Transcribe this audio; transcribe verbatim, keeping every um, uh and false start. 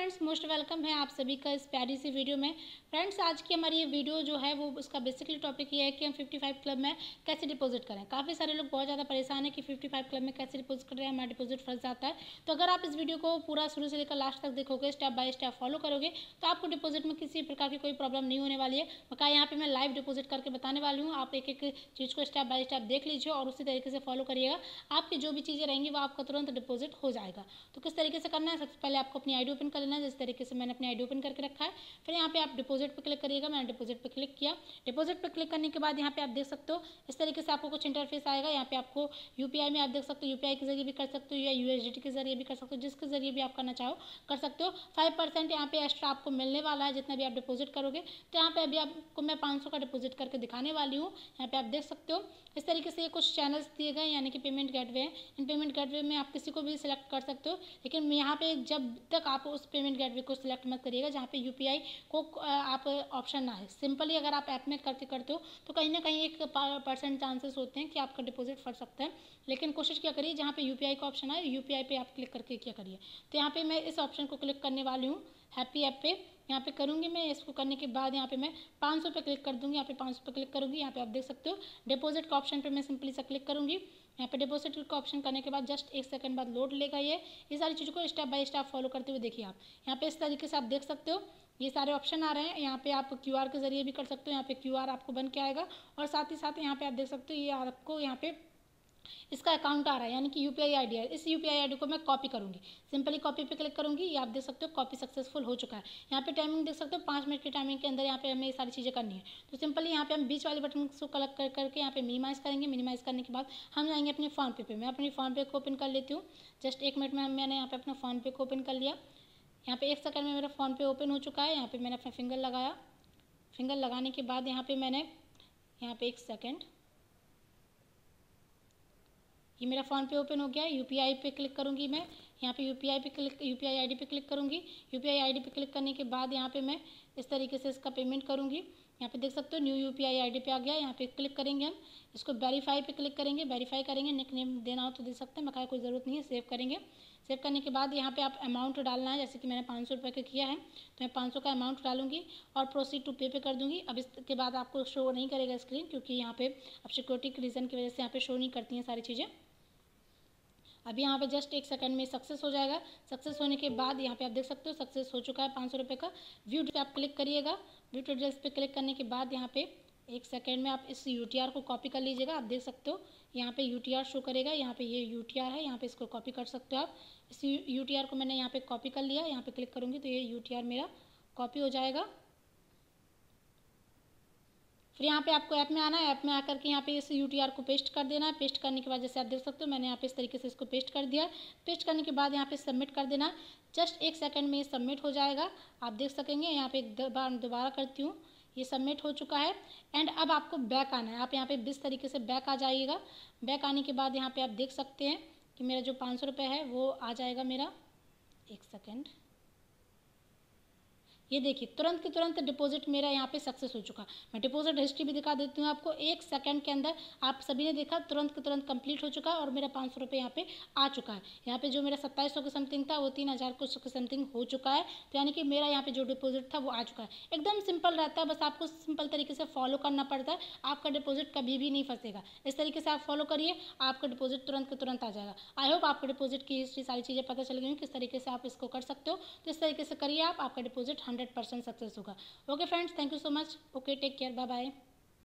Friends, most welcome है आप सभी का इस प्यारी सी वीडियो में। फ्रेंड्स, आज की हमारी ये वीडियो जो है वो उसका बेसिकली टॉपिक ये है कि हम पचपन क्लब में कैसे डिपॉजिट करें। काफ़ी सारे लोग बहुत ज़्यादा परेशान है कि पचपन क्लब में कैसे डिपॉजिट कर रहे हैं, हमारा डिपॉजिट फंस जाता है। तो अगर आप इस वीडियो को पूरा शुरू से लेकर लास्ट तक देखोगे, स्टेप बाय स्टेप फॉलो करोगे, तो आपको डिपॉजिट में किसी प्रकार की कोई प्रॉब्लम नहीं होने वाली है। बकाया यहाँ पे मैं लाइव डिपॉजिट करके बताने वाली हूँ। आप एक एक चीज़ को स्टेप बाय स्टेप देख लीजिए और उसी तरीके से फॉलो करिएगा। आपकी जो भी चीज़ें रहेंगी वो आपका तुरंत डिपॉजिट हो जाएगा। तो किस तरीके से करना है, सबसे पहले आपको अपनी आईडी ओपन कर लेना है। जिस तरीके से मैंने अपनी आईडी ओपन करके रखा है, फिर यहाँ पे आप डिपॉजिट पे क्लिक करिएगा। मैंने डिपॉजिट पे क्लिक किया। डिपॉजिट पे क्लिक करने के बाद यहाँ पे आप देख सकते हो इस तरीके से आपको कुछ इंटरफेस आएगा। यहाँ पे आपको यूपीआई में आप देख सकते हो, यूपीआई के जरिए भी कर सकते हो या यूएसडीटी के जरिए भी कर सकते हो, जिसके जरिए भी आप करना चाहो कर सकते हो। फाइव परसेंट यहाँ पे एक्स्ट्रा आपको मिलने वाला है जितना भी आप डिपॉजिट करोगे। तो यहाँ पे अभी आपको मैं पाँच सौ का डिपॉजिट करके दिखाने वाली हूँ। यहाँ पे आप देख सकते हो इस तरीके से ये कुछ चैनल्स दिए गए यानी कि पेमेंट गेटवे हैं। इन पेमेंट गेटवे में आप किसी को भी सिलेक्ट कर सकते हो, लेकिन यहाँ पे जब तक आप उस पेमेंट गेटवे को सिलेक्ट मत करिएगा जहाँ पे यूपीआई को आप ऑप्शन ना है। सिंपली अगर आप ऐप में करते करते हो तो कहीं ना कहीं एक परसेंट चांसेस होते हैं कि आपका डिपॉजिट फट सकता है, लेकिन कोशिश क्या करिए जहाँ पे यूपीआई का ऑप्शन आए यूपीआई पे आप क्लिक करके क्या करिए। तो यहाँ पे मैं इस ऑप्शन को क्लिक करने वाली हूँ, हैप्पी ऐप पे यहाँ पे करूँगी मैं। इसको करने के बाद यहाँ पे मैं पाँच सौ पे क्लिक कर दूँगी। यहाँ पे पाँच सौ पे क्लिक करूँगी। यहाँ पे आप देख सकते हो डिपॉजिट का ऑप्शन पे मैं सिंपली सा क्लिक करूँगी। यहाँ पे डिपॉजिट का ऑप्शन करने के बाद जस्ट एक सेकंड बाद लोड लेगा। ये ये सारी चीज़ों को स्टेप बाय स्टेप फॉलो करते हुए देखिए आप। यहाँ पे इस तरीके से आप देख सकते हो ये सारे ऑप्शन आ रहे हैं। यहाँ पे आप क्यूआर के जरिए भी कर सकते हो। यहाँ पे क्यूआर आपको बन के आएगा और साथ ही साथ यहाँ पे आप देख सकते हो ये आपको यहाँ पे इसका अकाउंट आ रहा है यानी कि यूपीआई आईडी है। इस यूपीआई आईडी को मैं कॉपी करूँगी। सिंपली कॉपी पे क्लिक करूँगी। ये आप देख सकते हो कॉपी सक्सेसफुल हो चुका है। यहाँ पे टाइमिंग देख सकते हो पाँच मिनट की टाइमिंग के अंदर यहाँ पे हमें ये सारी चीज़ें करनी है। तो सिंपली यहाँ पे हम बीच वाले बटन को कलेक्ट कर करके यहाँ पे मिनिमाइज़ करेंगे। मिनिमाइज़ करने के बाद हम जाएंगे अपने फ़ोन पे पे मैं अपनी फ़ोन पे को ओपन कर लेती हूँ। जस्ट एक मिनट में मैंने यहाँ पे अपना फ़ोन पे को ओपन कर लिया। यहाँ पे एक सेकंड में मेरा फ़ोन पे ओपन हो चुका है। यहाँ पे मैंने अपना फिंगर लगाया। फिंगर लगाने के बाद यहाँ पे मैंने यहाँ पे एक सेकंड ये मेरा फ़ोन पे ओपन हो गया। यूपीआई पे क्लिक करूँगी मैं। यहाँ पे यूपीआई पे क्लिक यूपीआई आईडी पे क्लिक करूँगी। यूपीआई आईडी पे क्लिक करने के बाद यहाँ पे मैं इस तरीके से इसका पेमेंट करूँगी। यहाँ पे देख सकते हो न्यू यूपीआई आईडी पे आ गया। यहाँ पे क्लिक करेंगे हम। इसको वेरीफाई पे क्लिक करेंगे। वेरीफाई करेंगे, निक नेम देना हो तो दे सकते हैं, मगर कोई ज़रूरत नहीं है। सेव करेंगे। सेव करने के बाद यहाँ पे आप अमाउंट डालना है। जैसे कि मैंने पाँच सौ रुपये का किया है तो मैं पाँच सौ का अमाउंट डालूंगी और प्रोसीड टू पे पे कर दूँगी। अब इसके बाद आपको शो नहीं करेगा स्क्रीन, क्योंकि यहाँ पे अब सिक्योरिटी के रीज़न की वजह से यहाँ पे शो नहीं करती हैं सारी चीज़ें। अभी यहाँ पे जस्ट एक सेकंड में सक्सेस हो जाएगा। सक्सेस होने के बाद यहाँ पे आप देख सकते हो सक्सेस हो चुका है पाँच सौ रुपये का। व्यू पे आप क्लिक करिएगा। व्यू डिटेल्स पे क्लिक करने के बाद यहाँ पे एक सेकंड में आप इस यूटीआर को कॉपी कर लीजिएगा। आप देख सकते हो यहाँ पे यूटीआर शो करेगा। यहाँ पे ये यूटीआर है, यहाँ पे इसको कॉपी कर सकते हो आप। इस यूटीआर को मैंने यहाँ पे कॉपी कर लिया। यहाँ पे क्लिक करूँगी तो ये यूटीआर मेरा कॉपी हो जाएगा। फिर यहाँ पे आपको ऐप में आना है। ऐप में आकर के यहाँ पे इस यूटीआर को पेस्ट कर देना है। पेस्ट करने के बाद जैसे आप देख सकते हो मैंने यहाँ पे इस तरीके से इसको पेस्ट कर दिया। पेस्ट करने के बाद यहाँ पे सबमिट कर देना। जस्ट एक सेकंड में ये सबमिट हो जाएगा। आप देख सकेंगे। यहाँ पे एक बार दोबारा करती हूँ, ये सबमिट हो चुका है। एंड अब आपको बैक आना है। आप यहाँ पे इस तरीके से बैक आ जाइएगा। बैक आने के बाद यहाँ पे आप देख सकते हैं कि मेरा जो पाँच सौ रुपये है वो आ जाएगा मेरा। एक सेकेंड, ये देखिए तुरंत के तुरंत डिपॉजिट मेरा यहाँ पे सक्सेस हो चुका। मैं डिपॉजिट हिस्ट्री भी दिखा देती हूँ आपको। एक सेकंड के अंदर आप सभी ने देखा तुरंत के तुरंत कंप्लीट हो चुका है और मेरा पाँच सौ रुपये यहाँ पे आ चुका है। यहाँ पे जो मेरा सत्ताईस सौ के समथिंग था वो तीन हज़ार कुछ के समथिंग हो चुका है। तो यानी कि मेरा यहाँ पे जो डिपॉजिट था वो आ चुका है। एकदम सिंपल रहता है, बस आपको सिंपल तरीके से फॉलो करना पड़ता है। आपका डिपॉजिट कभी भी नहीं फंसेगा। इस तरीके से आप फॉलो करिए, आपका डिपॉजिट तुरंत के तुरंत आ जाएगा। आई होप आपको डिपॉजिट की हिस्ट्री सारी चीज़ें पता चल गई किस तरीके से आप इसको कर सकते हो। तो इस तरीके से करिए आप, आपका डिपॉजिट हंड्रेड परसेंट सक्सेस होगा। Okay friends, thank you so much. Okay, take care, bye bye.